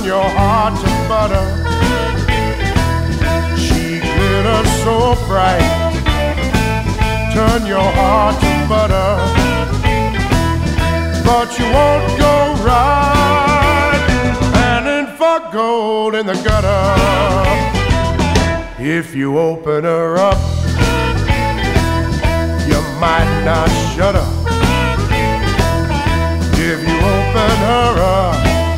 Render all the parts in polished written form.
your heart to butter. She glitters so bright, turn your heart to butter. But you won't go right, panning for gold in the gutter. If you open her up, you might not shut up. If you open her up,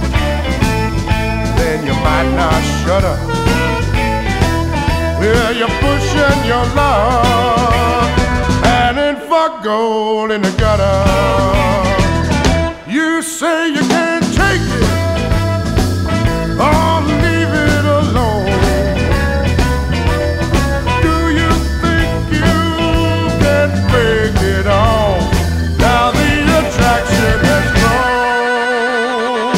then you might not shut up. Well, you're pushing your love, panning for gold in the gutter. You say you can't take it, oh, leave it alone. Do you think you can break it off? Now the attraction has grown.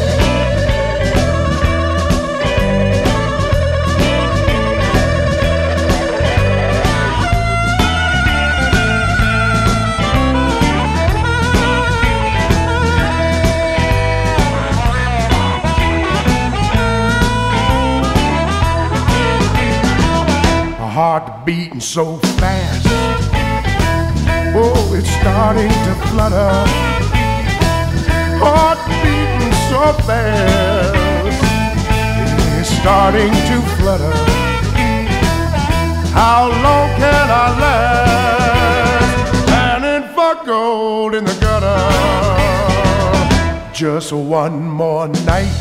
My heart beating so fast, oh, it's starting to flutter. Heart beating so fast, it's starting to flutter. How long can I last, panning for gold in the gutter? Just one more night,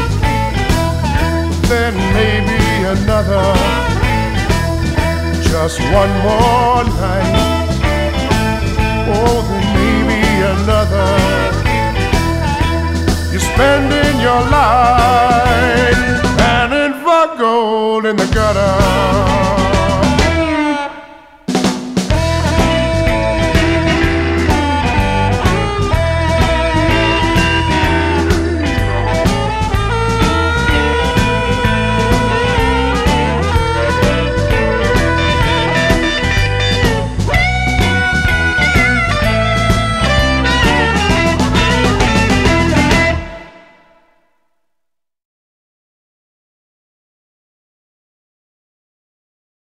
then maybe another. Just one more night, oh, then maybe another. You're spending your life